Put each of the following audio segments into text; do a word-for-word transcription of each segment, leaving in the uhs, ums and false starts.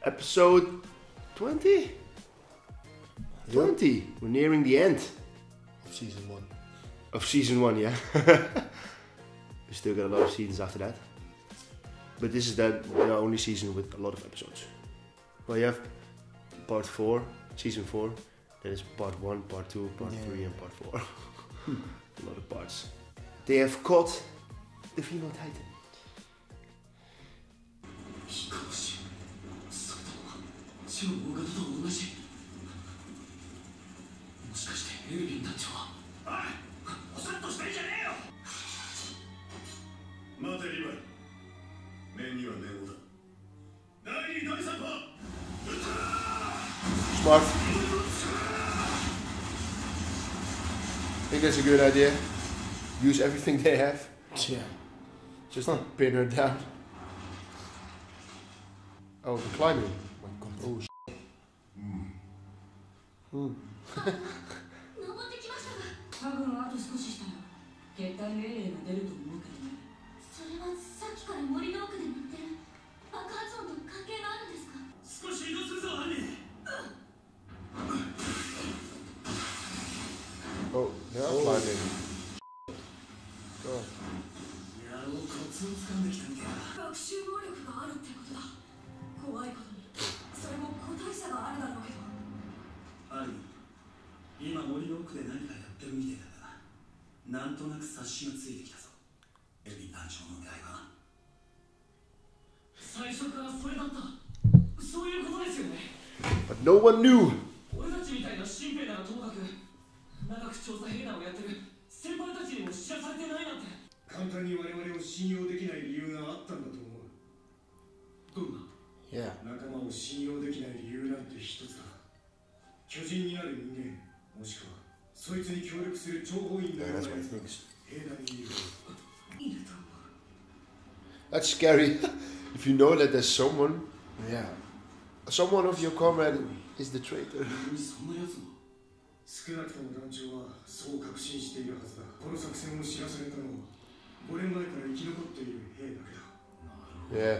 Episode twenty? Yep. twenty. We're nearing the end. Of season one. Of season one, yeah. We still got a lot of seasons after that. But this is the, the only season with a lot of episodes. Well, you have part four, season four. Then it's part one, part two, part yeah. three, and part four. A lot of parts. They have caught the female Titan. Smart. I think that's a good idea. Use everything they have. Yeah. Just huh. pin her down. Oh, the climbing. Oh, shit. Mm. Mm. Oh, they're oh. climbing. God. But no one knew. Yeah. Yeah, that's what he thinks. That's scary. If you know that there's someone, yeah, someone of your comrade is the traitor. Yeah.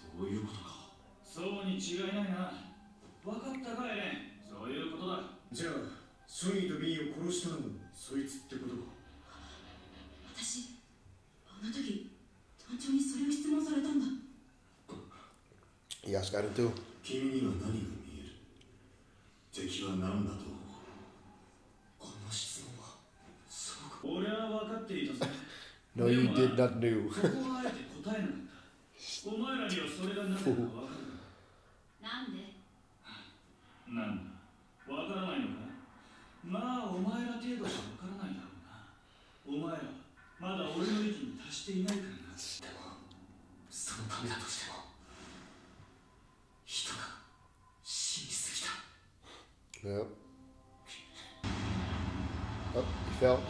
He asked Gunther too. No, you did not know. Fool. Yep. Oh, he fell.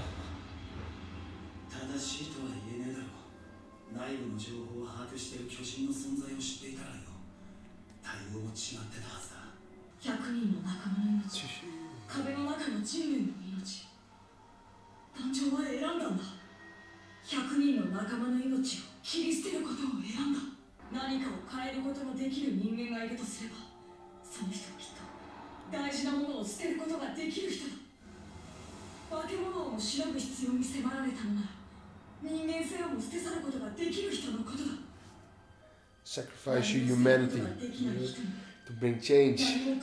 Sacrifice your humanity to bring change.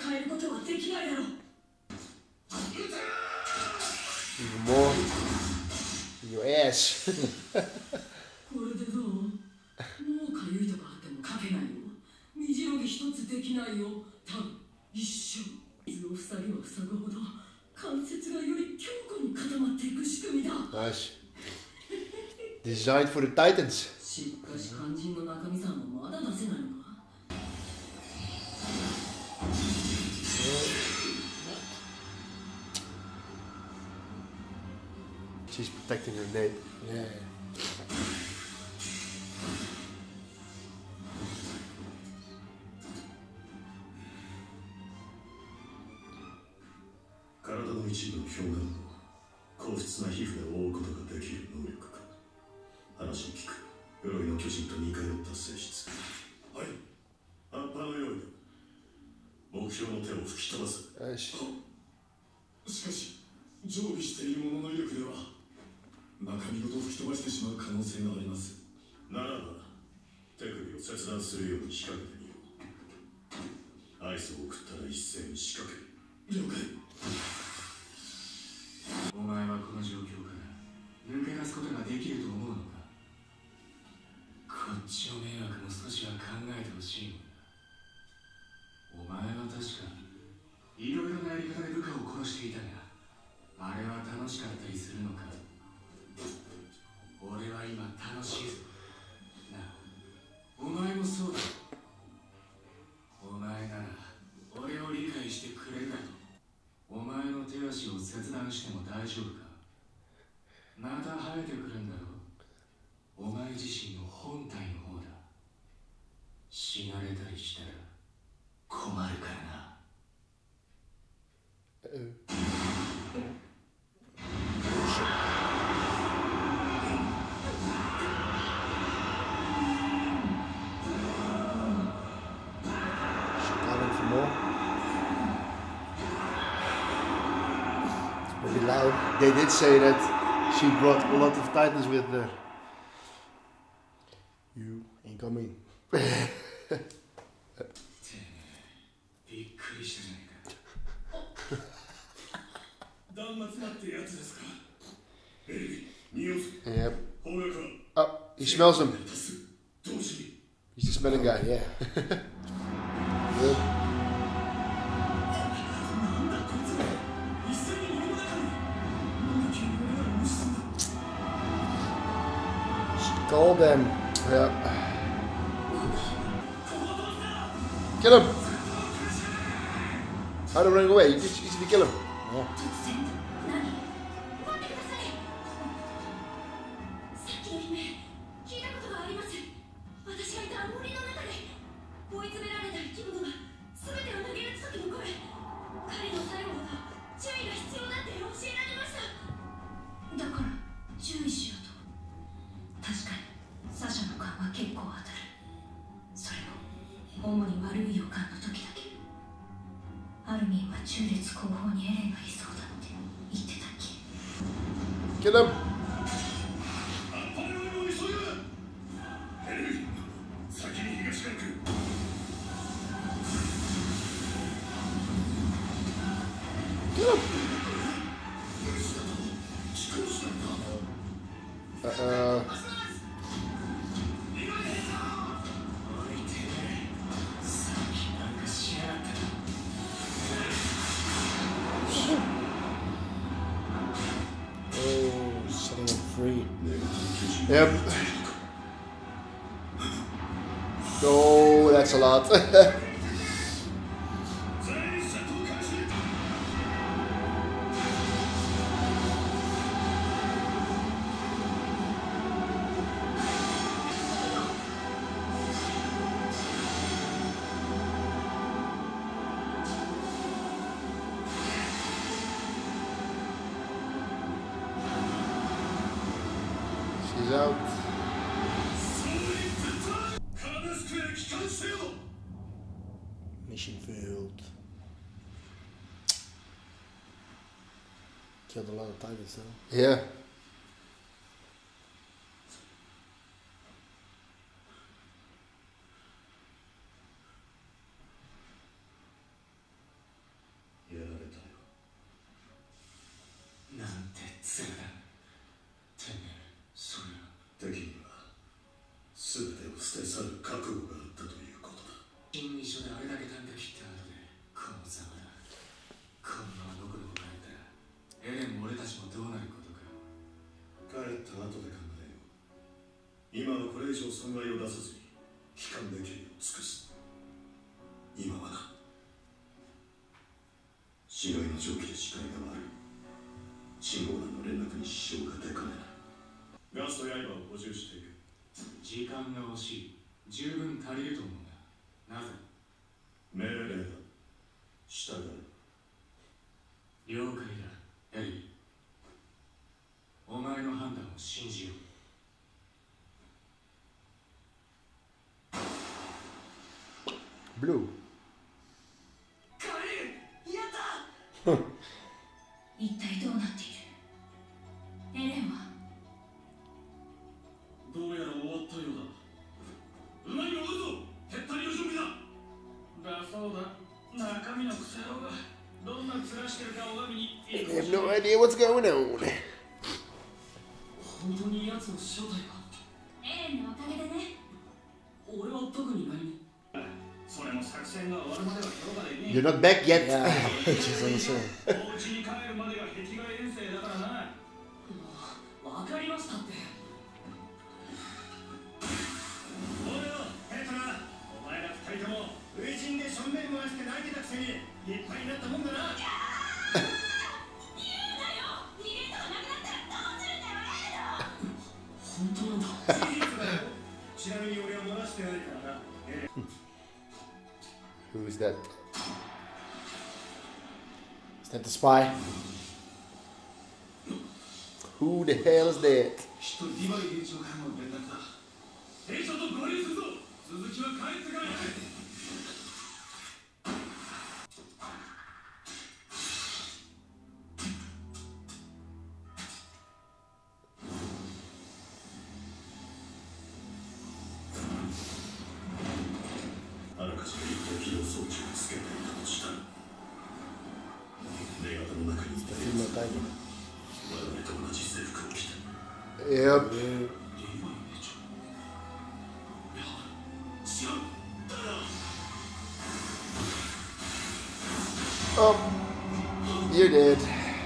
Even more in your ass. Nice. Designed for the Titans. She's protecting her name. Yeah. 目標の手を吹き飛ばす。 よし。 しかし常備しているものの威力では中身ごと吹き飛ばしてしまう可能性があります。ならば手首を切断するように仕掛けてみよう。合図を送ったら一斉に仕掛ける。了解。お前はこの状況から抜け出すことができると思うのか。こっちの迷惑も少しは考えてほしいもんだ。お前は確かいろいろなやり方で部下を殺していたが、あれは楽しかったりするのか。俺は今楽しいぞ。なあ、お前もそうだ。お前なら俺を理解してくれるだろう。お前の手足を切断しても大丈夫か。また生えてくるんだろう。お前自身の本体の方だ。死なれたりしたら困るからな。 Loud. They did say that she brought a lot of Titans with her. You ain't coming. びっくりしたじゃないか。断末魔ってやつですか。エリー、匂うぞ。 Yep. 方角は。 Oh, he smells him. 同時に。 He's the smelling guy, yeah. Good. Call them. Yeah. Kill him. How to run away? You just easily kill him. Yeah. Kill him. Kill him. Uh-uh. Yep. Oh, that's a lot. She's out. Mission failed. Killed a lot of Titans though. Yeah. Blue. Hey, what's going on? 本当に奴の正体がエレンのおかげでね。俺は特に何も。それも作戦が終わるまでは評価でね。 You're not back yet. Yeah, she's on the same. お家に帰るまでが壁外遠征だからな。わかりましたって。おいよ、ペトラ。お前ら二人とも初陣でしょんべん漏らして泣いてたくせにいっぱいになったもんだな。 Who's that? Is that the spy? Who the hell is that? きっとディバイ現象からの連絡だ。兵長と合流するぞ。続きは帰ってからやれ。あらかじめ一体起動装置をつけていたとしたら、女型の中にいたやつは我々と同じ制服を着て。 Yep. ディバイ兵長。いや、違う。誰だ。 Oh, you're dead.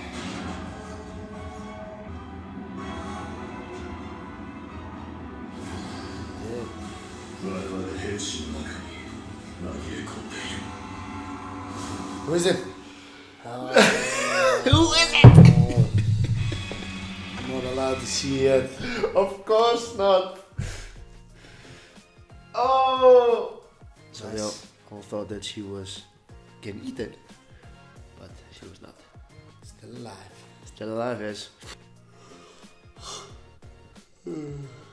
我々兵士の中に紛れ込んでいる。 Who is it? Uh, Who is it? I'm not allowed to see it. Of course not. Oh. So Nice. they all, all thought that she was getting eaten, but she was not. Still alive. Still alive, yes.